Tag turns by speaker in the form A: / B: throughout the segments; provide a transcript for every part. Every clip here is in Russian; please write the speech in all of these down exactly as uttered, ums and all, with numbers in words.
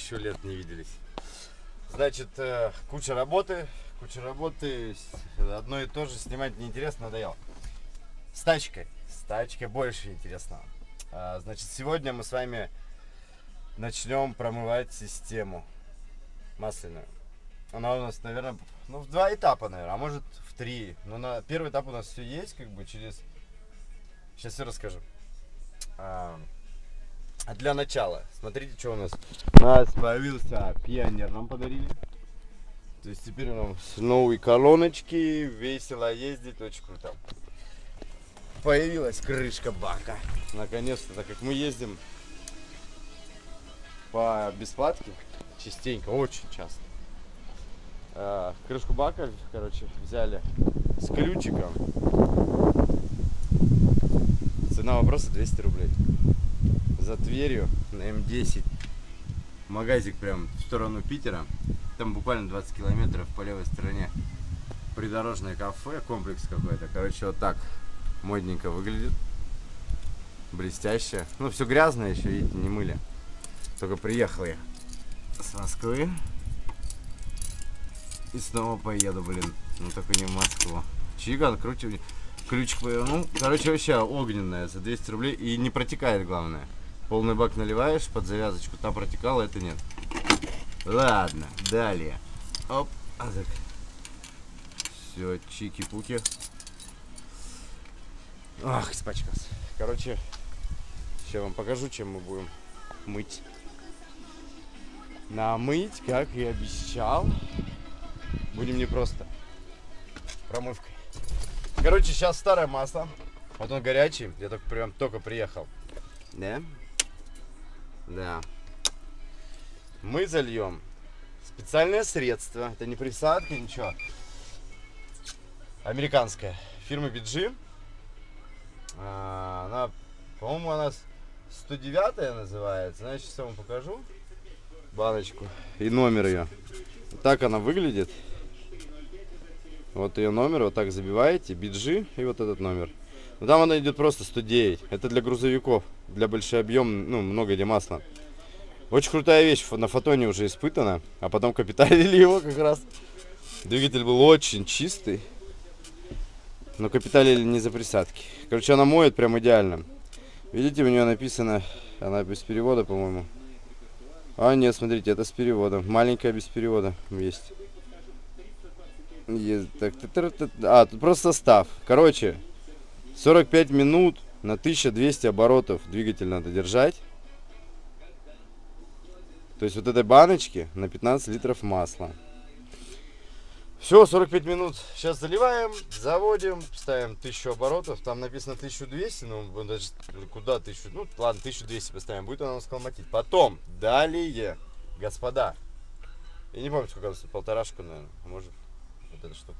A: тысячу лет не виделись. Значит, э, куча работы, куча работы, одно и то же снимать неинтересно, надоело. С тачкой, с тачкой больше интересного. А, значит, сегодня мы с вами начнем промывать систему масляную. Она у нас, наверное, ну, в два этапа, наверное, а может в три. Но на первый этап у нас все есть, как бы через... Сейчас все расскажу. А, а для начала, смотрите, что у нас. У нас появился пионер, нам подарили. То есть теперь у нас новые колоночки, весело ездить, очень круто. Появилась крышка бака. Наконец-то, так как мы ездим по бесплатке, частенько, очень часто. А, крышку бака, короче, взяли с ключиком. Цена вопроса двести рублей. За Тверью на эм десять. Магазик прям в сторону Питера. Там буквально двадцать километров по левой стороне. Придорожное кафе, комплекс какой-то. Короче, вот так модненько выглядит. Блестяще. Ну, все грязное еще, видите, не мыли. Только приехал я с Москвы. И снова поеду, блин. Ну, только не в Москву. Чиган, круче. Ключик повернул. Короче, вообще огненная за двести рублей. И не протекает, главное. Полный бак наливаешь под завязочку. Там протекало, это нет. Ладно, далее. Оп. А так. Все, чики-пуки. Ах, испачкался. Короче, сейчас вам покажу, чем мы будем мыть. Намыть, как и обещал. Будем не просто промывкой. Короче, сейчас старое масло. Вот он горячий. Я только прям только приехал. Да? Да. Мы зальем специальное средство. Это не присадка, ничего. Американская. Фирма би джи. А, она, по-моему, она сто девятая называется. Значит, сейчас я вам покажу баночку и номер ее. Так она выглядит. Вот ее номер, вот так забиваете, би джи и вот этот номер. Но там она идет просто сто девять. Это для грузовиков, для большой объем, ну, много где масла. Очень крутая вещь, на Фотоне уже испытана, а потом капиталили его как раз. Двигатель был очень чистый, но капиталили не за присадки. Короче, она моет прям идеально. Видите, у нее написано, она без перевода, по-моему. А нет, смотрите, это с переводом. Маленькая без перевода есть. Есть так, а, тут просто состав. Короче, сорок пять минут на тысячу двести оборотов двигатель надо держать. То есть вот этой баночки на пятнадцать литров масла. Все, сорок пять минут. Сейчас заливаем, заводим, ставим тысячу оборотов. Там написано тысяча двести, ну даже куда тысячу, ну ладно, тысячу двести поставим, будет она у нас калматить. Потом, далее, господа, я не помню, сколько это, полторашку, наверное, может, вот эта штука.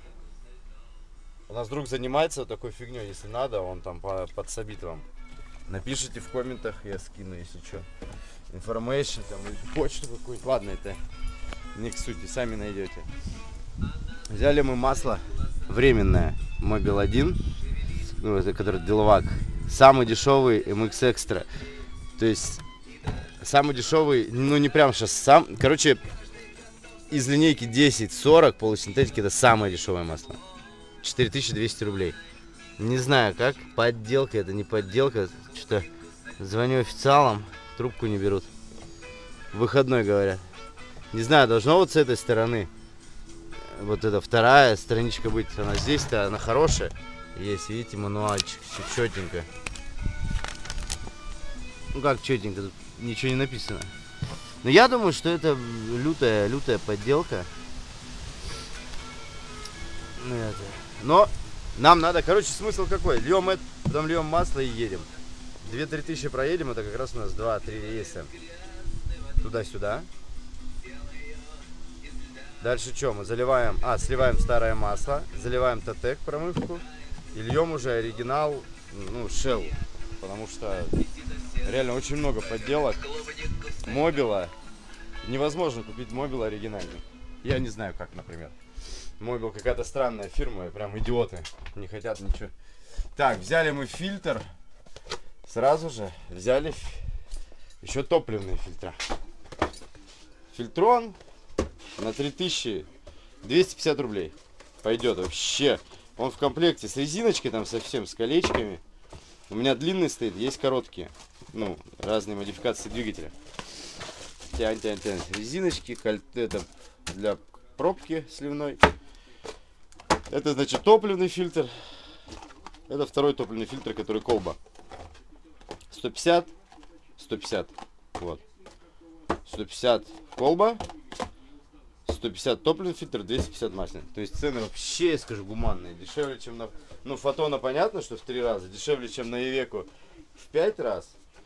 A: У нас друг занимается такой фигней, если надо, он там подсобит вам. Напишите в комментах, я скину, если что. Information, там, или почту какую-то. Ладно, это не к сути, сами найдете. Взяли мы масло временное, Мобил один, ну, это который Делвак. Самый дешевый эм икс Extra. То есть, самый дешевый, ну не прям сейчас сам. Короче, из линейки десять сорок полусинтетики это самое дешевое масло. четыре тысячи двести рублей. Не знаю как, подделка это не подделка. Что-то звоню официалам, трубку не берут. Выходной говорят. Не знаю, должно вот с этой стороны. Вот эта вторая страничка быть. Она здесь-то, она хорошая. Есть, видите, мануальчик, все четенько. Ну как четенько, тут ничего не написано. Но я думаю, что это лютая, лютая подделка. Ну, это. Но нам надо, короче, смысл какой? Льем это, потом льем масло и едем. две-три тысячи проедем, это как раз у нас два-три рейса. Туда-сюда. Дальше что? Мы заливаем, а, сливаем старое масло, заливаем Тотек промывку и льем уже оригинал, ну, Shell. Потому что реально очень много подделок. Мобила. Невозможно купить мобил оригинальный. Я не знаю как, например. Мобил какая-то странная фирма, прям идиоты. Не хотят ничего. Так, взяли мы фильтр. Сразу же взяли еще топливные фильтра. Фильтрон на три тысячи двести пятьдесят рублей. Пойдет вообще. Он в комплекте с резиночкой, там совсем, с колечками. У меня длинный стоит, есть короткие. Ну, разные модификации двигателя. Тянь, тянь, тянь. Резиночки, коль... это для пробки сливной. Это, значит, топливный фильтр. Это второй топливный фильтр, который колба. сто пятьдесят, сто пятьдесят. Вот. сто пятьдесят колба. сто пятьдесят топливный фильтр, двести пятьдесят масляный. То есть цены вообще, я скажу, гуманные. Дешевле, чем на... Ну, Фотона понятно, что в три раза. Дешевле, чем на Ивеку в пять раз.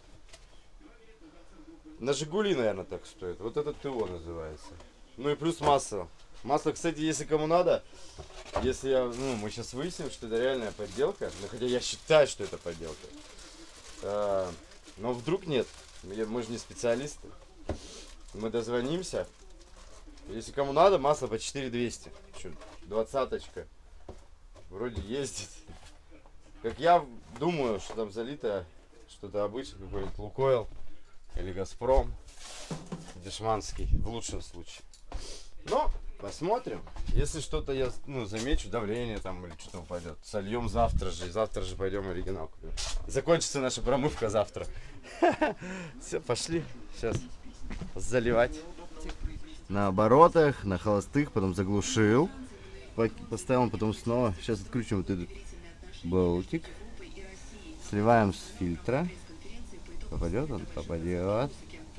A: На Жигули, наверное, так стоит. Вот этот ТО называется. Ну и плюс масло. Масло, кстати, если кому надо, если я, ну, мы сейчас выясним, что это реальная подделка. Ну, хотя я считаю, что это подделка. А, но вдруг нет. Мы же не специалисты. Мы дозвонимся. Если кому надо, масло по четыре двести. Двадцаточка. Вроде ездит. Как я думаю, что там залито что-то обычное, какой-нибудь Лукойл или Газпром. Дешманский, в лучшем случае. Но посмотрим. Если что-то я, ну, замечу, давление там или что-то упадет, сольем завтра же. Завтра же пойдем оригинал купим. Закончится наша промывка завтра. Все, пошли. Сейчас заливать. На оборотах, на холостых, потом заглушил. Поставил, потом снова. Сейчас откручиваем вот этот болтик. Сливаем с фильтра. Попадет он? Попадет.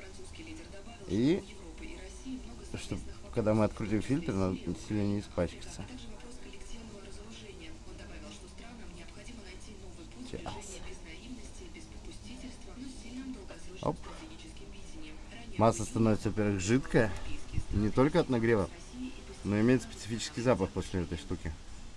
A: И чтобы, когда мы открутим фильтр, надо сильно не испачкаться. Сейчас. Оп. Масло становится, во-первых, жидкое. Не только от нагрева, но имеет специфический запах после этой штуки.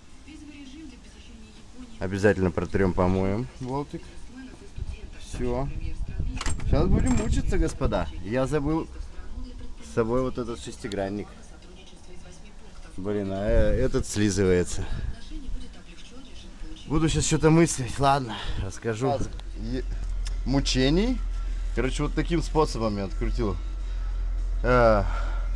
A: Обязательно протрем, помоем болтик. Все. Сейчас будем мучиться, господа. Я забыл с собой вот этот шестигранник. Блин, а этот слизывается. Буду сейчас что-то мыслить. Ладно, расскажу. Мучений. Короче, вот таким способом я открутил. А,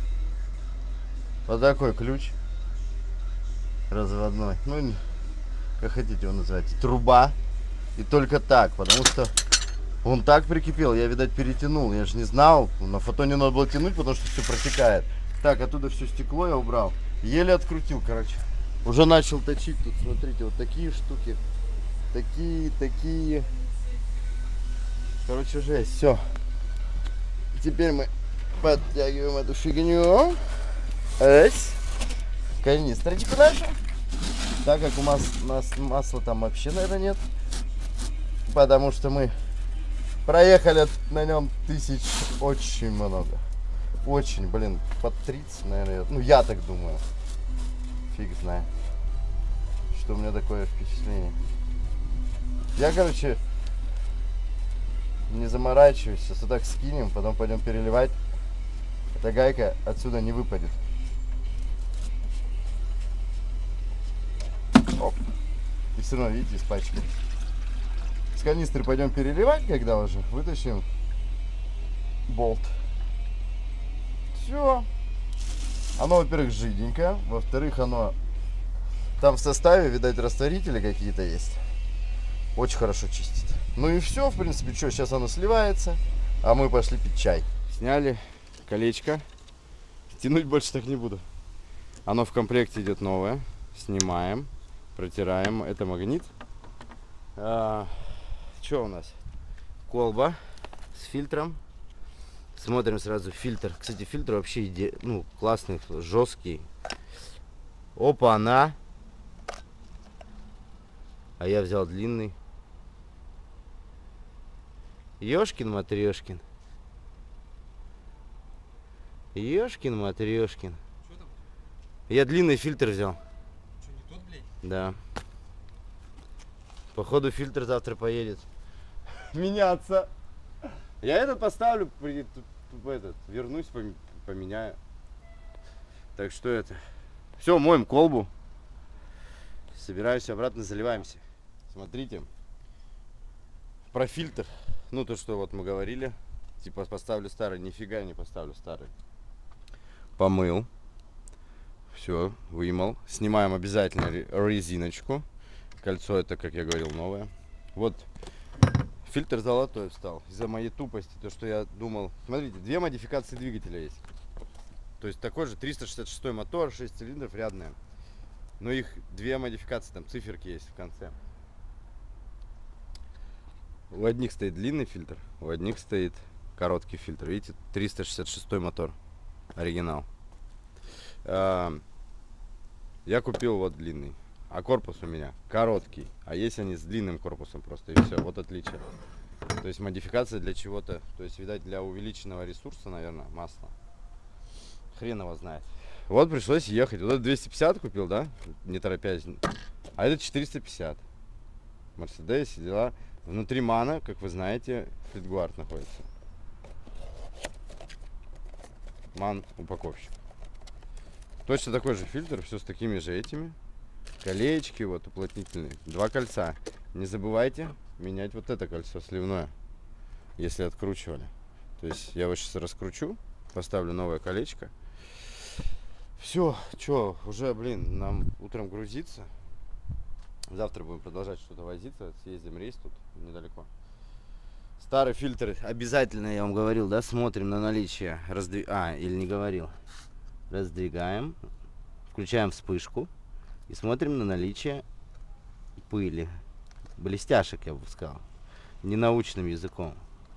A: вот такой ключ. Разводной. Ну, как хотите его назвать. Труба. И только так, потому что он так прикипел. Я, видать, перетянул. Я же не знал. На Фотоне надо было тянуть, потому что все протекает. Так, оттуда все стекло я убрал. Еле открутил, короче. Уже начал точить тут, смотрите, вот такие штуки. Такие, такие. Короче, жесть, все. Теперь мы подтягиваем эту фигню. Эсь. Канистрочку нашу. Так как у нас, у нас масла там вообще, наверное, нет. Потому что мы проехали на нем тысяч очень много. Очень, блин, под тридцать, наверное. Ну, я так думаю. Фиг знает. Что у меня такое впечатление. Я, короче, не заморачиваюсь. Сейчас вот так скинем, потом пойдем переливать. Эта гайка отсюда не выпадет. Оп. И все равно, видите, испачкали. С канистры пойдем переливать, когда уже вытащим болт. Все. Оно, во-первых, жиденькое. Во-вторых, оно там в составе, видать, растворители какие-то есть. Очень хорошо чистит. Ну и все, в принципе, что, сейчас оно сливается. А мы пошли пить чай. Сняли колечко. Тянуть больше так не буду. Оно в комплекте идет новое. Снимаем. Протираем. Это магнит. А, что у нас? Колба с фильтром. Смотрим сразу фильтр. Кстати, фильтр вообще иде... ну, классный, жесткий. Опа, она. А я взял длинный. Ёшкин-матрешкин. Ёшкин-матрешкин. Я длинный фильтр взял.
B: Что, не тот, блядь?
A: Да. Походу фильтр завтра поедет меняться. Я этот поставлю, при, этот, вернусь, поменяю. Так что это. Все, моем колбу. Собираюсь обратно, заливаемся. Смотрите. Про фильтр. Ну, то, что вот мы говорили. Типа поставлю старый. Нифига не поставлю старый. помыл. Все, вымыл. Снимаем обязательно резиночку. Кольцо это, как я говорил, новое. Вот фильтр золотой встал. Из-за моей тупости, то что я думал. Смотрите, две модификации двигателя есть. То есть такой же триста шестьдесят шестой мотор, шесть цилиндров, рядные. Но их две модификации, там циферки есть в конце. У одних стоит длинный фильтр, у одних стоит короткий фильтр. Видите, триста шестьдесят шестой мотор. Оригинал. Я купил вот длинный. А корпус у меня короткий. А есть они с длинным корпусом просто. И все. Вот отличие. То есть модификация для чего-то. То есть, видать, для увеличенного ресурса, наверное, масла. Хрен его знает. Вот пришлось ехать. Вот это двести пятьдесят купил, да? Не торопясь. А это четыреста пятьдесят. Мерседес, дела. Внутри мана, как вы знаете, флитгуард находится. Ман упаковщик. Точно такой же фильтр, все с такими же этими. Колечки вот уплотнительные. Два кольца. Не забывайте менять вот это кольцо сливное, если откручивали. То есть я его сейчас раскручу, поставлю новое колечко. Все, что, уже, блин, нам утром грузиться. Завтра будем продолжать что-то возиться. Съездим рейс тут недалеко. Старый фильтр обязательно, я вам говорил, да, смотрим на наличие. Раздвиг... А, или не говорил. Раздвигаем, включаем вспышку и смотрим на наличие пыли. Блестяшек, я бы сказал. Ненаучным языком.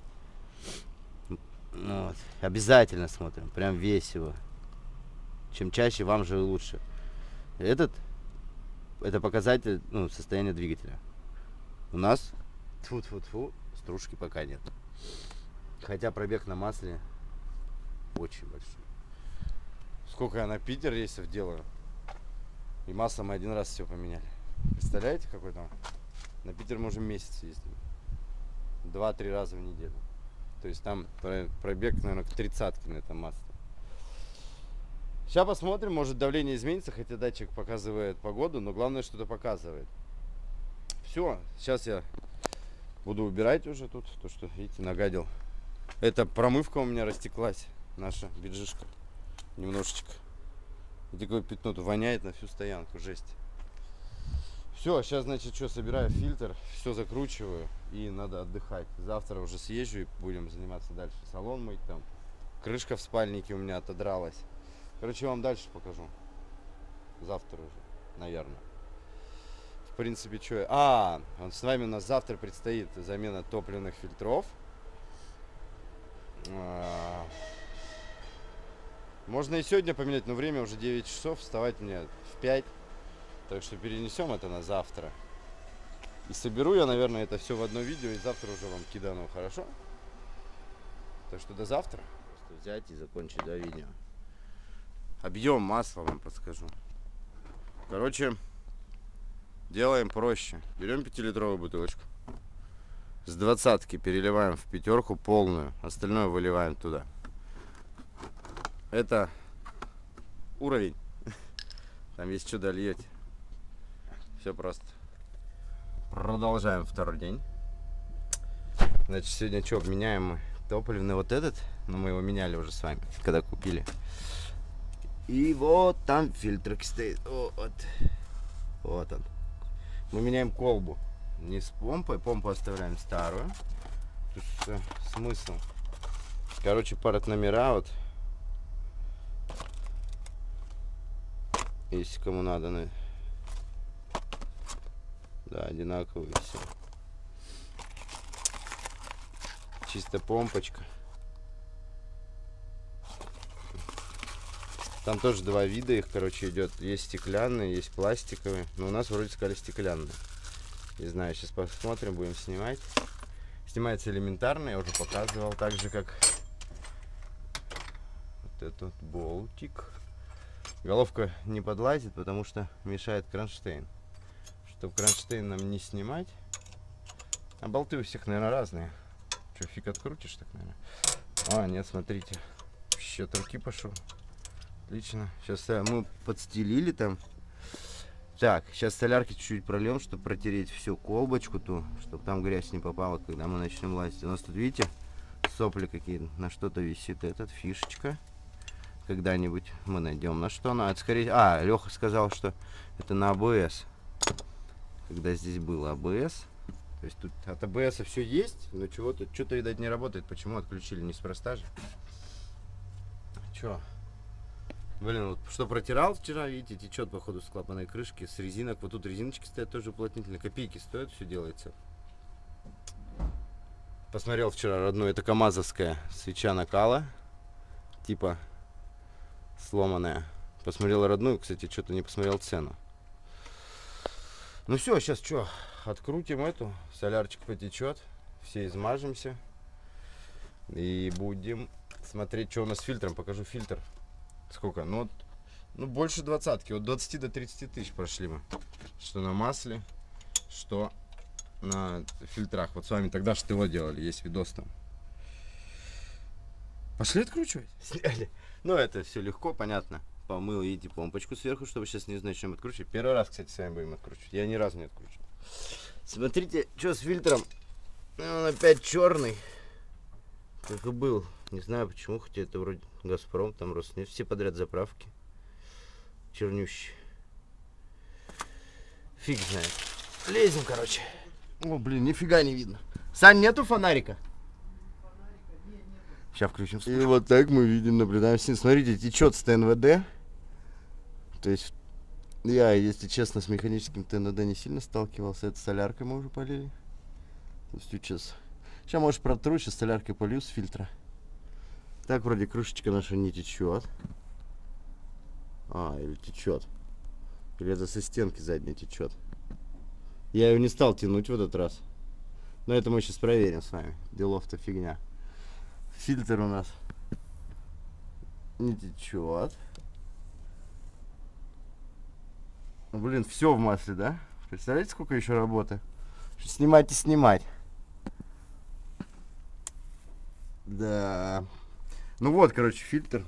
A: Вот. Обязательно смотрим. Прям весь его. Чем чаще, вам же лучше. Этот, это показатель, ну, состояния двигателя. У нас, тьфу-тьфу-тьфу, стружки пока нет. Хотя пробег на масле очень большой. Сколько я на Питер рейсов делаю. И масло мы один раз все поменяли. Представляете, какой там? На Питер мы уже месяц ездим. Два-три раза в неделю. То есть там пробег, наверное, к тридцатке на этом масле. Сейчас посмотрим, может давление изменится, хотя датчик показывает погоду, но главное, что-то показывает. Все, сейчас я буду убирать уже тут, то что, видите, нагадил. Эта промывка у меня растеклась, наша биджишка, немножечко. И такое пятно, тут воняет на всю стоянку, жесть. Все, сейчас, значит, что, собираю фильтр, все закручиваю и надо отдыхать. Завтра уже съезжу и будем заниматься дальше. Салон мыть там, крышка в спальнике у меня отодралась. Короче, я вам дальше покажу. Завтра уже, наверное. В принципе, что... А, с вами у нас завтра предстоит замена топливных фильтров. Можно и сегодня поменять, но время уже девять часов. Вставать мне в пять. Так что перенесем это на завтра. И соберу я, наверное, это все в одно видео. И завтра уже вам кидану, хорошо? Так что до завтра. Просто взять и закончить, да, видео. Объем масла вам подскажу. Короче, делаем проще. Берем пятилитровую бутылочку. С двадцатки переливаем в пятерку полную. Остальное выливаем туда. Это уровень. Там есть что дольете. Все просто. Продолжаем второй день. Значит, сегодня что, меняем мы топливный вот этот. Но мы его меняли уже с вами, когда купили. И вот там фильтрик стоит. Вот. Вот он. Мы меняем колбу. Не с помпой. Помпу оставляем старую. Тут что, смысл. Короче, парят номера вот. Если кому надо. Ну... Да, одинаковые все. Чисто помпочка. Там тоже два вида их, короче, идет. Есть стеклянные, есть пластиковые. Но у нас вроде сказали стеклянные. Не знаю, сейчас посмотрим, будем снимать. Снимается элементарно, я уже показывал. Так же, как вот этот болтик. Головка не подлазит, потому что мешает кронштейн. Чтобы кронштейн нам не снимать. А болты у всех, наверное, разные. Что, фиг открутишь так, наверное? А, нет, смотрите. Счет руки пошел. Отлично. Сейчас мы подстелили там. Так, сейчас солярки чуть-чуть прольем, чтобы протереть всю колбочку ту, чтобы там грязь не попала, когда мы начнем лазить. У нас тут, видите, сопли какие-то. На что-то висит этот, фишечка. когда-нибудь мы найдем, на что она. Это скорее... А, Леха сказал, что это на АБС. Когда здесь был АБС. То есть тут от АБС все есть, но чего-то, что-то, видать, не работает. Почему отключили? Неспроста же. Че? Блин, вот что протирал вчера, видите, течет, походу, с клапанной крышки, с резинок. Вот тут резиночки стоят тоже уплотнительные. Копейки стоят, все делается. Посмотрел вчера родную, это камазовская свеча накала. Типа сломанная. Посмотрел родную, кстати, что-то не посмотрел цену. Ну все, сейчас что, открутим эту, солярчик потечет, все измажемся. И будем смотреть, что у нас с фильтром. Покажу фильтр. Сколько? Ну, вот, ну больше двадцатки, от двадцати до тридцати тысяч прошли мы. Что на масле, что на фильтрах. Вот с вами тогда штыло делали, есть видос там. Пошли откручивать. Сняли. Ну это все легко, понятно. Помыл, видите, помпочку сверху, чтобы сейчас не знать, чем откручивать. Первый раз, кстати, с вами будем откручивать. Я ни разу не откручивал. Смотрите, что с фильтром. Он опять черный. Как и был. Не знаю почему, хотя это вроде Газпром, там Роснефть. Все подряд заправки. Чернющие. Фиг знает. Лезем, короче. О, блин, нифига не видно. Сань, нету фонарика? Сейчас включим. И вот так мы видим, наблюдаем. Смотрите, течет с ТНВД. То есть я, если честно, с механическим ТНВД не сильно сталкивался. Это соляркой мы уже полили. То есть сейчас, сейчас может протру, сейчас соляркой полью с фильтра. Так вроде крышечка наша не течет. А, или течет. Или это со стенки задней течет. Я ее не стал тянуть в этот раз. Но это мы сейчас проверим с вами. Делов-то фигня. Фильтр у нас не течет. Блин, все в масле, да? Представляете, сколько еще работы? Снимать и снимать. Да. Ну вот, короче, фильтр.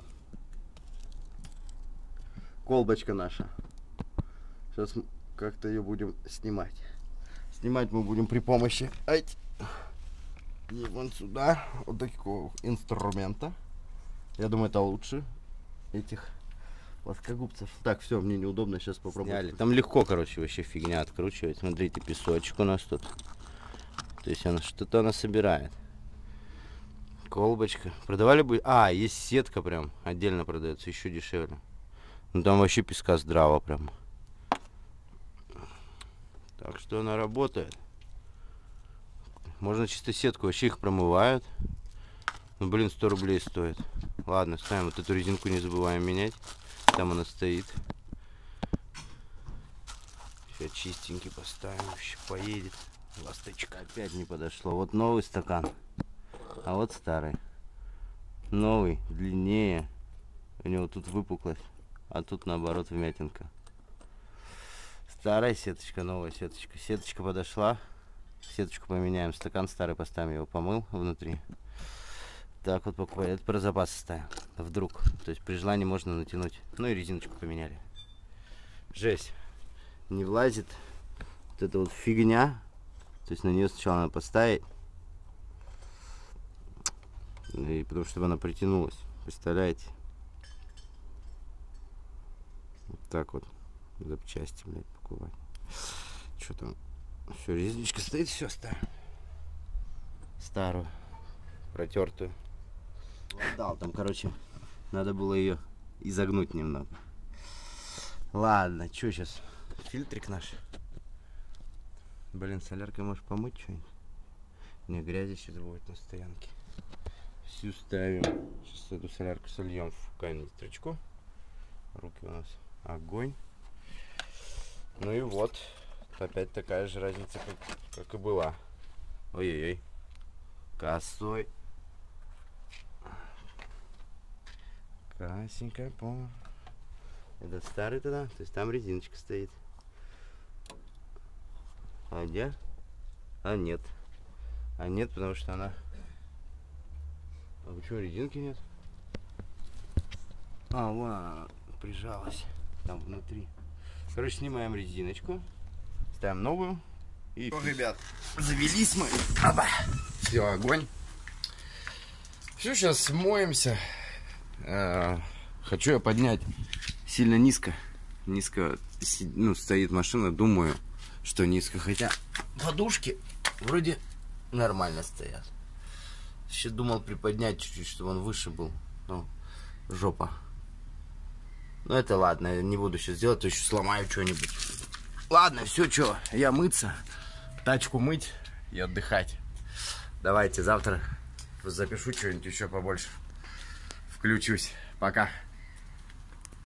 A: Колбочка наша. Сейчас как-то ее будем снимать. Снимать мы будем при помощи ай, и вон сюда вот такого инструмента. Я думаю, это лучше этих плоскогубцев. Так, все, мне неудобно, сейчас попробуем. Сняли. Там легко, короче, вообще фигня откручивать. Смотрите, песочек у нас тут. То есть она что-то она собирает. Колбочка. Продавали бы... А, есть сетка прям. Отдельно продается, еще дешевле. Ну там вообще песка здраво прям. Так что она работает. Можно чисто сетку. Вообще их промывают. Ну блин, сто рублей стоит. Ладно, ставим вот эту резинку, не забываем менять. Там она стоит. Сейчас чистенький поставим. Вообще поедет. Ласточка опять не подошло. Вот новый стакан. А вот старый. Новый, длиннее. У него тут выпуклость. А тут наоборот вмятинка. Старая сеточка, новая сеточка. Сеточка подошла. Сеточку поменяем. Стакан старый поставим. Я его помыл внутри. Так вот покупаем. Это про запас ставим. Вдруг. То есть при желании можно натянуть. Ну и резиночку поменяли. Жесть. Не влазит. Вот эта вот фигня. То есть на нее сначала надо поставить. И потому чтобы она притянулась. Представляете? Вот так вот. Запчасти, блядь, покупать. Что там? Все, резиночка стоит, все ставим. Старую. Протертую. Дал там, короче, надо было ее изогнуть немного. Ладно, что сейчас? Фильтрик наш. Блин, соляркой можешь помыть что-нибудь? Не, грязи сейчас будет на стоянке. Всю ставим. Сейчас эту солярку сольем в канистрочку. Руки у нас огонь. Ну и вот. Опять такая же разница, как, как и была. Ой-ой-ой. Косой. Красенькая пол. Это старый тогда, то есть там резиночка стоит. А где? А нет. А нет, потому что она... А почему резинки нет? А, вон она прижалась. Там внутри. Короче, снимаем резиночку. Ставим новую. И... О, ребят, завелись мы. Оба. Все, огонь. Все, сейчас смоемся. Хочу я поднять сильно низко. Низко, ну, стоит машина, думаю, что низко. Хотя подушки вроде нормально стоят. Еще думал приподнять чуть-чуть, чтобы он выше был. Ну, жопа. Ну это ладно, я не буду сейчас делать, то еще сломаю что-нибудь. Ладно, все, что, я мыться, тачку мыть и отдыхать. Давайте завтра запишу что-нибудь еще побольше. Включусь. Пока.